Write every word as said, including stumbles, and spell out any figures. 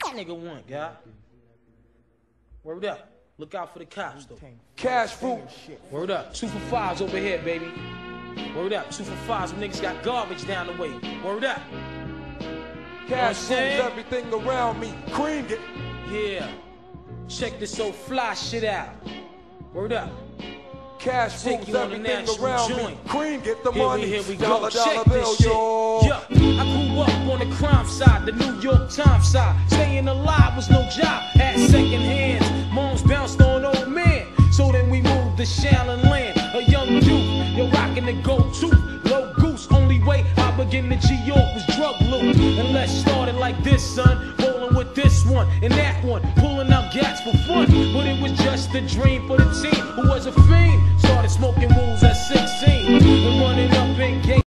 Nigga want, guy. Word up. Look out for the cops, though. Cash fruit. Word up. Two for fives over here, baby. Word up. Two for fives. Them niggas got garbage down the way. Word up. Cash fruit everything around me. Creamed it. Yeah. Check this old fly shit out. Word up. Cash fruit everything around joint. me. Cream, get the Here money. we, here we dollar, go. dollar Check bill, this shit. yo. Yeah. I grew up on the crime side, the New York Times side. Staying alive was no job. Had second hands. Moms bounced on old men. So then we moved to Shallon Land. A young youth, you're rocking the gold tooth. Low goose, only way I begin to G-York was drug loot. And let's start it like this, son. Rolling with this one and that one. Pulling out gats for fun. But it was just a dream for the team who was a fiend. Started smoking rules at sixteen. And running up in game.